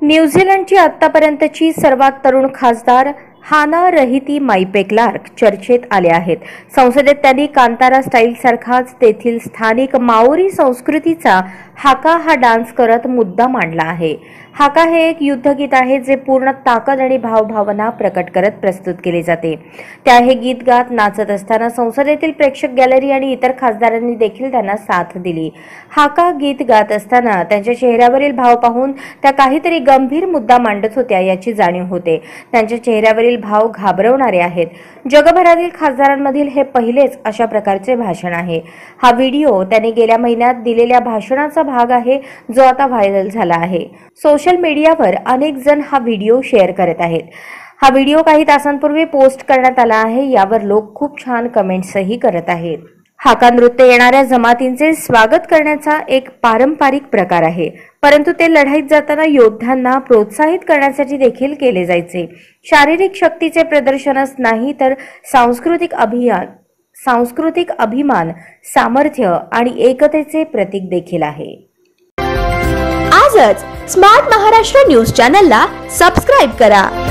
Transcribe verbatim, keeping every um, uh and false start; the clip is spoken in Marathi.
न्यूझीलंडची आतापर्यंतची सर्वात तरुण खासदार हाना रहिती माइपे क्लार्क चर्चेत आले आहेत। संसदेत त्यांनी कांतारा स्टाईल सारखाच तेथील स्थानिक माओरी संस्कृतीचा हाका हा डान्स करत मुद्दा मांडला आहे। हाका हे एक युद्धगीत आहे जे पूर्ण ताकद आणि भावभावना प्रकट करत प्रस्तुत केले जाते। त्या हे गीत गात नाचत असताना संसदेतील प्रेक्षक गॅलरी आणि इतर खासदारांनी देखील त्यांना साथ दिली। हाका गीत गात असताना त्यांच्या चेहऱ्यावरील भाव पाहून त्या काहीतरी गंभीर मुद्दा मांडत होत्या याची जाणीव होते। त्यांच्या चेहऱ्यावरील भाव घाबरवणारे आहेत। जगभरातील खासदारांमधील हे पहिलेच अशा प्रकारचे भाषण आहे। हा व्हिडिओ त्यांनी गेल्या महिन्यात दिलेल्या भाषणाचा भाग आहे जो आता व्हायरल झाला आहे। सोशल मीडियावर अनेक जण हा व्हिडिओ शेअर करत आहेत। हा व्हिडिओ काही तासांपूर्वी पोस्ट करण्यात आला आहे। यावर लोक खूप छान कमेंट्सही करत आहेत। हाका नृत्य येणाऱ्या जमातींचे स्वागत करण्याचा एक पारंपरिक प्रकार आहे, परंतु ते लढाईत जाताना योद्ध्यांना प्रोत्साहित करण्यासाठी देखील केले जायचे। शारीरिक शक्तीचे प्रदर्शनच नाही तर सांस्कृतिक अभियान सांस्कृतिक अभिमान, सामर्थ्य आणि एकतेचे प्रतीक देखील आहे। आजच स्मार्ट महाराष्ट्र न्यूज चॅनलला सबस्क्राइब करा।